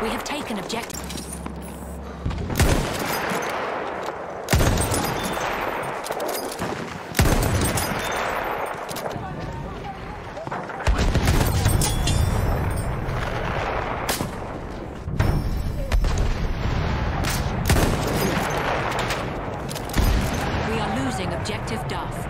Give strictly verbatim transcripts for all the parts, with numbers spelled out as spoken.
We have taken objective. We are losing objective Duff.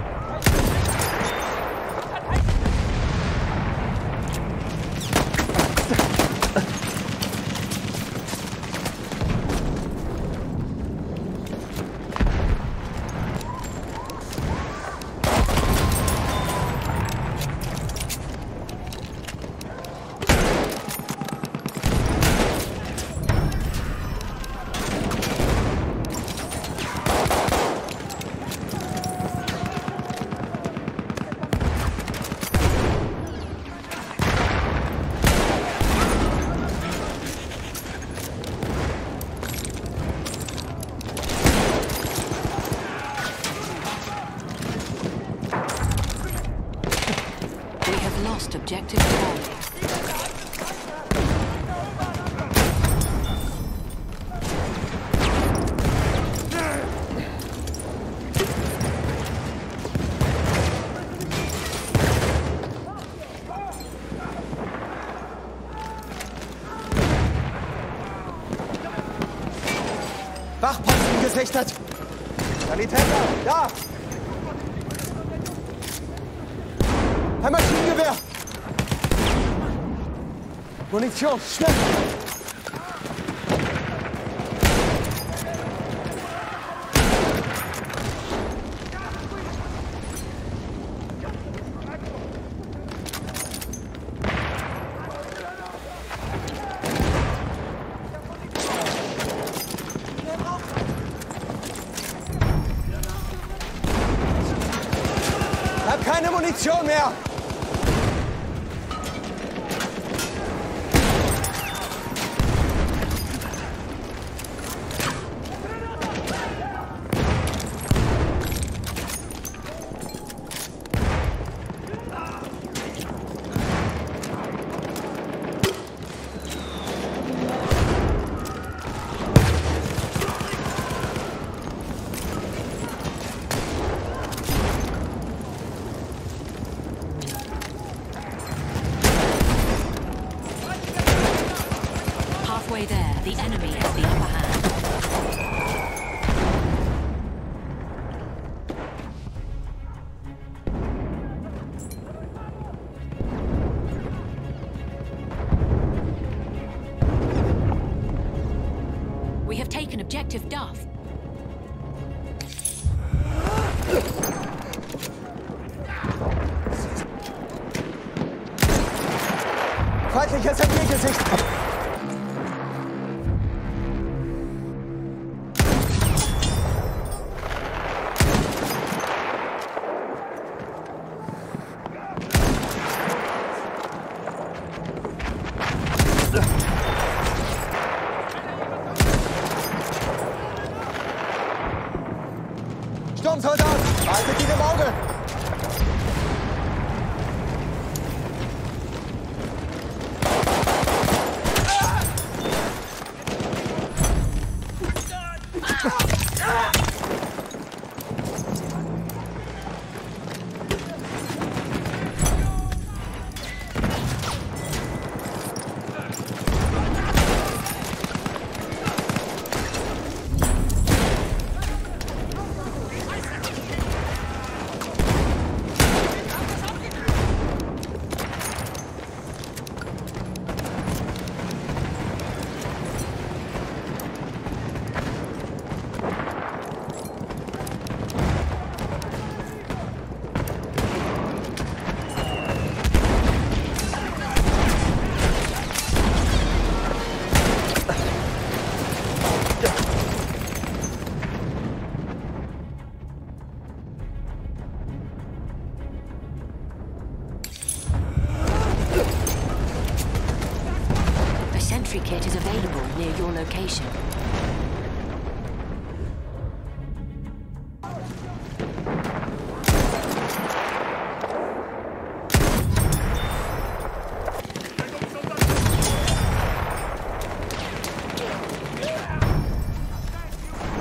Lost objective Charlie. Wachposten gesichtet! Sanitäter, da! Ein Maschinengewehr! Munition, schnell! Ich hab keine Munition mehr! Halfway there, the enemy has the upper hand. We have taken objective Duff. Feindliches M G gesichtet! Sturmsoldat, haltet ihn im Auge! Sentry kit is available near your location.